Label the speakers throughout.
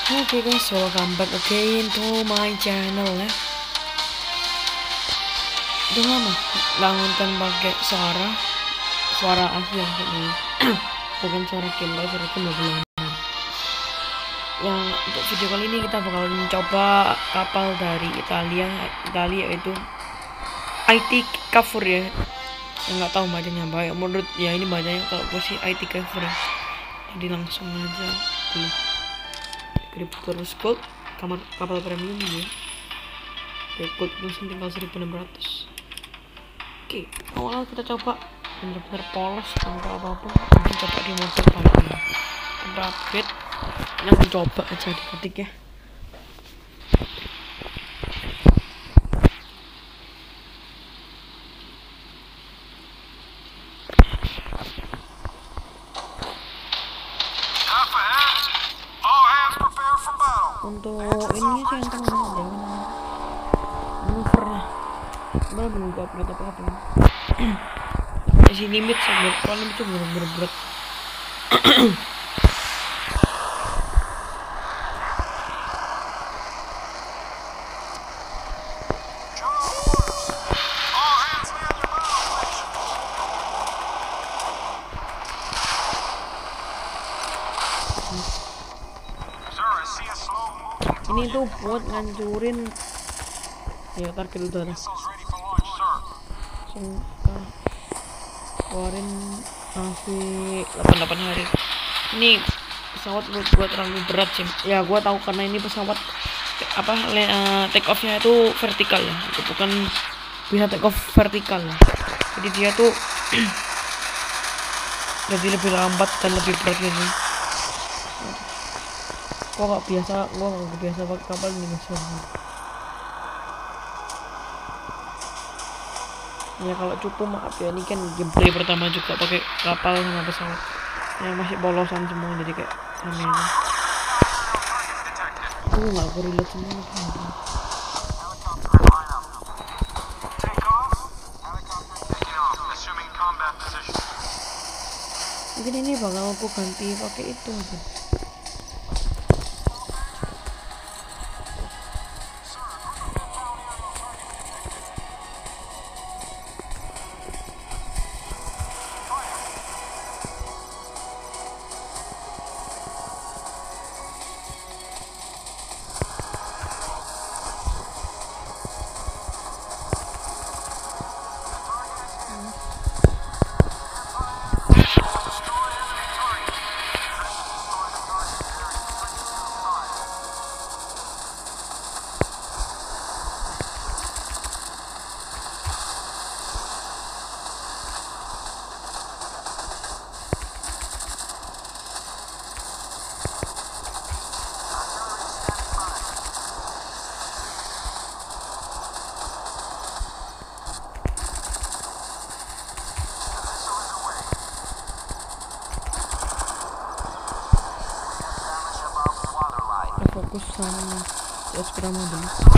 Speaker 1: Oke guys, welcome back again to my channel ya. Udah lama bangunkan pakai suara asli yang ini. Bukan suara gimbal, suara gimbal belum. Yang untuk video kali ini kita bakal mencoba kapal dari Italia yaitu IT Cavour ya. Yang nggak tahu bacanya baik, menurut ya ini bacanya kalau gue sih IT Cavour ya. Jadi langsung aja beli terus gold kapal premium ya. Gold musim tinggal 1600. Oke, awal kita coba bener-bener polos tanpa apa-apa. Nanti coba di mode paling upgrade. Langsung coba aja diketik ya. Untuk ininya sih enteng banget ya, manuver lah. Baru nunggu upgrade apa-apa. Isi limit sambil kalau itu bener-bener berat. Ini tuh buat ngancurin ya target udara. Langsung keluarin masih 88 hari. Ini pesawat menurut gua terlalu berat sih. Ya gua tahu karena ini pesawat take off-nya itu vertikal ya. Itu bukan bisa take off vertikal ya. Jadi dia tuh jadi lebih lambat dan lebih berat gitu. Gua nggak biasa pakai kapal ini guys. Ya kalau cupu maaf ya, ini kan gameplay pertama juga pakai kapal sama pesawat yang masih polosan semua, jadi kayak aneh aja. Nggak relate semua. Mungkin ini bakal aku ganti pakai itu aja. Fokus sama ya sepeda mobil.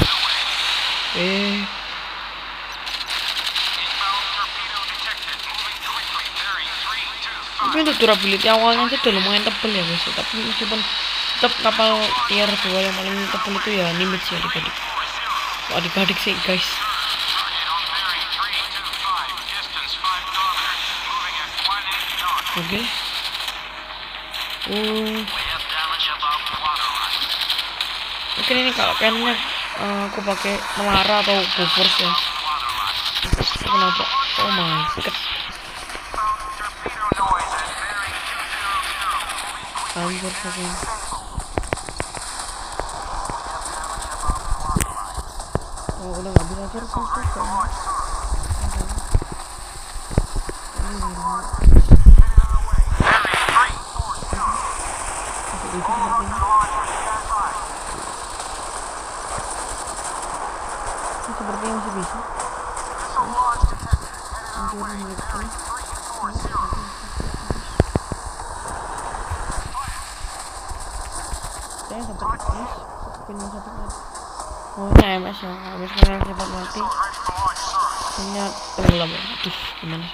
Speaker 1: Tapi untuk durability awalnya sih udah lumayan tebel ya guys. Tapi meskipun tetap kapal tier 2 yang paling tebel itu ya Nimitz ya adik-adik. Adik-adik sih guys. Oke. Mungkin ini kalau cannya aku pakai Melara atau Bofors ya. Kenapa? Oh my god. Anjir saking. Oh udah nggak bisa terus kan. Sepertinya masih bisa. Saya sempat mati. Oh ini MS ya, habis kalian sempat mati. Ini tenggelam ya. Aduh gimana?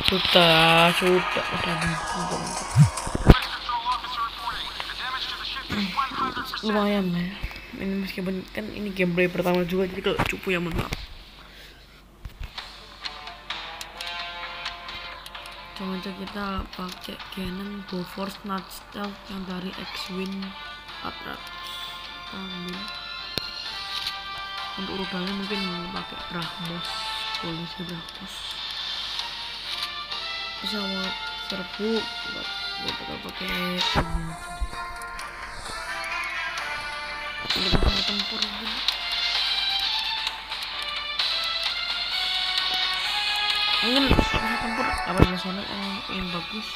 Speaker 1: sudah lumayan lah ya. Ini meskipun kan ini gameplay pertama juga, jadi kalau cupu ya mohon maaf. Coba kita pakai Canon GoForce Night Stealth yang dari X-Wing 400. Ambil. Untuk rudalnya mungkin pakai Brahmos, polisi Brahmos. Pesawat serbu kita pakai ini pesawat tempur mungkin. Pesawat tempur apa misalnya yang bagus.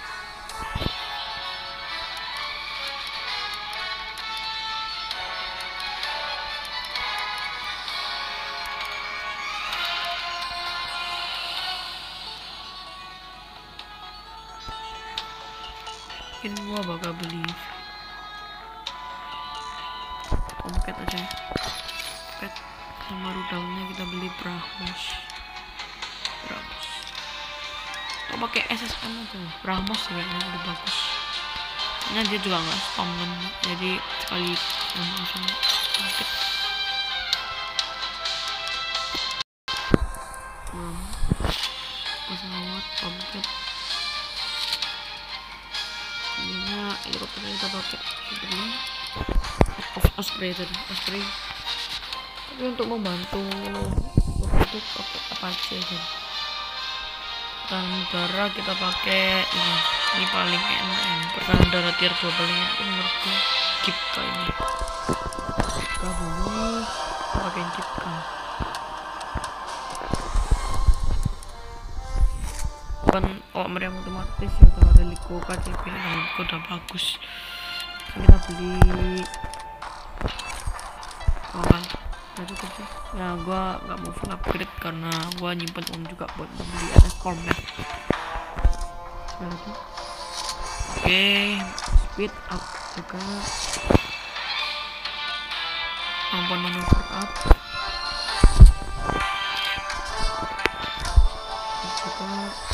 Speaker 1: Mungkin gua bakal beli Tomcat aja, pet sama rudalnya kita beli Brahmos. Atau pakai SSM aja, Brahmos kayaknya lebih bagus. Ini dia juga nggak spam kan, jadi sekali langsung Tomcat. Pesawat Tomcat. Ininya helikopternya kita pakai Osprey. Tapi untuk membantu untuk pakai Apache aja. Pertahanan udara kita pakai ini paling enak ya. Pertahanan udara tier 2 paling enak menurutku Kipka ini. Kipka dulu, pakai Kipka. Kan meriam otomatis ya, kalau ada Liko KCP dan udah bagus. Kita beli udah cukup sih ya. Gua nggak mau full upgrade karena gua nyimpen uang juga buat beli NS Combat. Oke, speed up juga, kemampuan manuver up juga.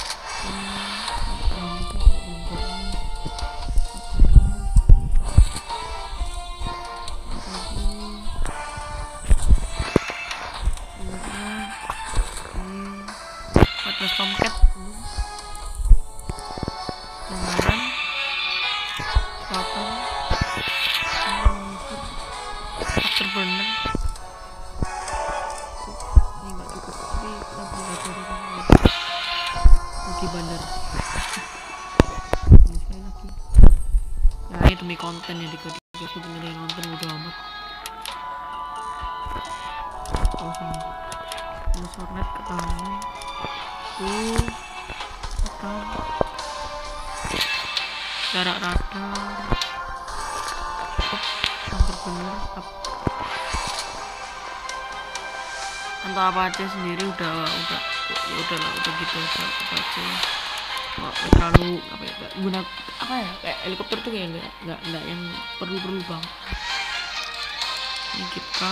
Speaker 1: Tomcat lumayan, afterburner ini nggak cukup, tapi lagi bandar ini sekali lagi ya. Ini demi konten ya, dikasih sebenarnya nonton udah amat. Terus warnet ketahanan jarak radar hampir bener. Untuk Apache sendiri udah gitu aja. Apache terlalu apa ya, guna apa ya, kayak helikopter tuh kayak nggak yang perlu banget. Ini kita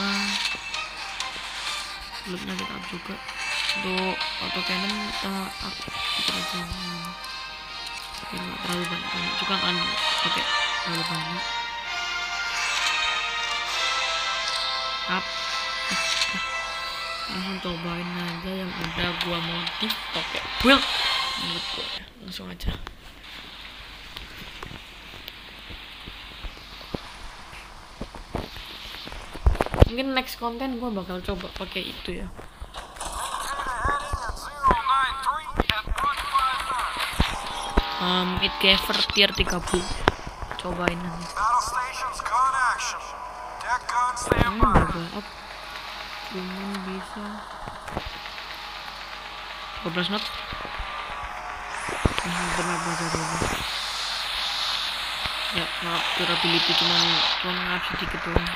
Speaker 1: belumnya kita up juga. Untuk auto cannon kita up aja, nggak terlalu banyak juga kan pakai terlalu banyak. Up langsung cobain aja yang udah gua modif pakai build menurut gua ya. Langsung aja. Mungkin next konten gua bakal coba pakai itu ya. It Gaver tier 30. Cobain nanti. Double up. Cuman bisa 12 knot. Benar baca dulu. Ya, maaf, durability cuman ngap sedikit doang.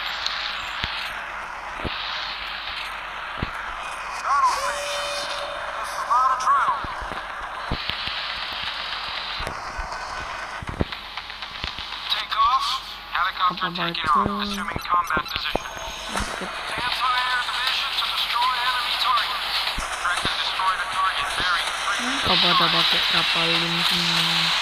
Speaker 1: Apa itu? pada pakai kapal ini semua.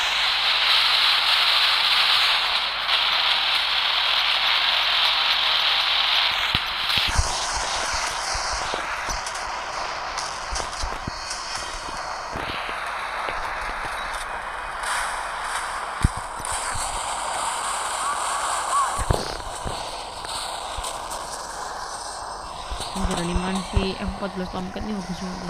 Speaker 1: Animasi si M14 Tomcat ini bagus banget.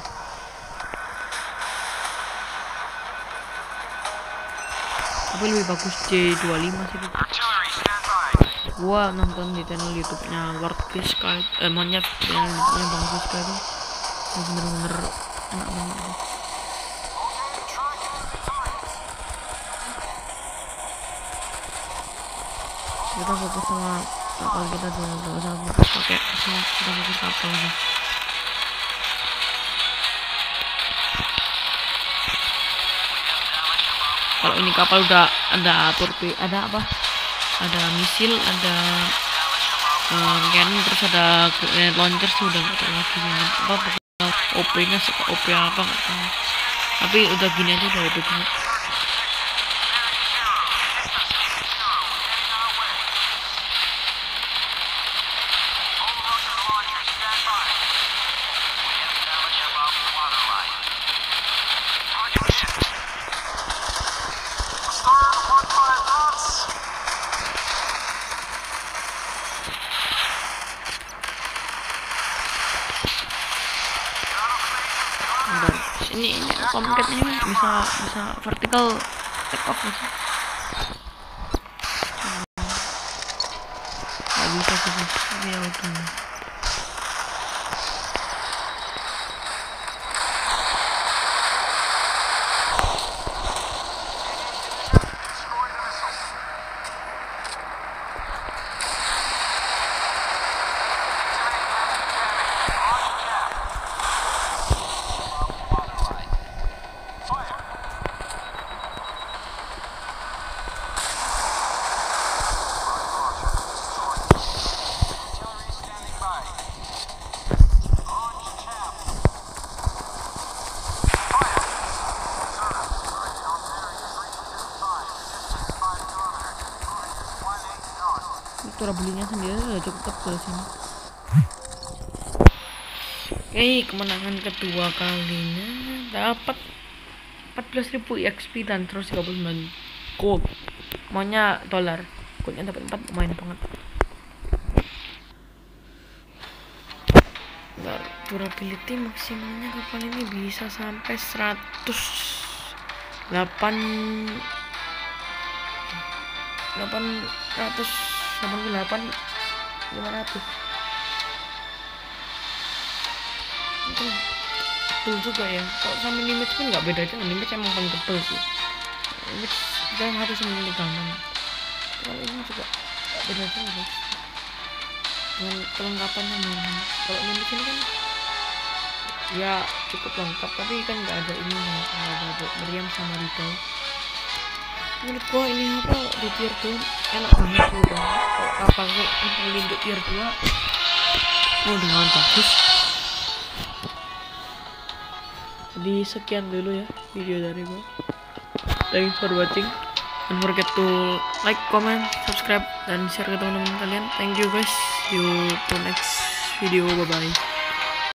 Speaker 1: Tapi lebih bagus J25 sih. Gua nonton di channel YouTube-nya Lord Fiska, monyet channel-nya Bang Fiska itu bener-bener enak banget. Kita fokus sama kapal kita dulu, gak usah fokus pakai pesawat, kita fokus kapal aja. Kalau ini kapal udah ada ada apa? Ada misil, ada cannon, terus ada grenade launcher sih udah nggak tahu lagi apa OP-nya suka OP apa nggak tahu. Tapi udah gini aja udah OP banget. Ini Tomcat ini bisa vertical take off gitu. Nggak bisa sih, tapi ya udah. Tura belinya sendiri udah cukup tebal sini. Oke, kemenangan kedua kalinya dapat 14.000 XP dan terus 39 gold. Maunya dolar, goldnya dapat 4, lumayan banget. Durability maksimalnya kapal ini bisa sampai 500 itu tebel juga ya. Kalau sama limit pun nggak beda aja, limit emang paling tebel sih. Limit kita harus memilih gaman. Kalau ini juga nggak beda aja guys. Dengan kelengkapannya memang. Kalau limit ini kan ya cukup lengkap, tapi kan nggak ada ini, nggak ada meriam sama ribau. Menurut gua ini apa di tier 2 enak banget sih udah. Kalau kapal ini untuk tier 2 dengan bagus. Jadi sekian dulu ya video dari gua. Thanks for watching. Don't forget to like, comment, subscribe, dan share ke teman-teman kalian. Thank you guys. See you to next video. Bye bye.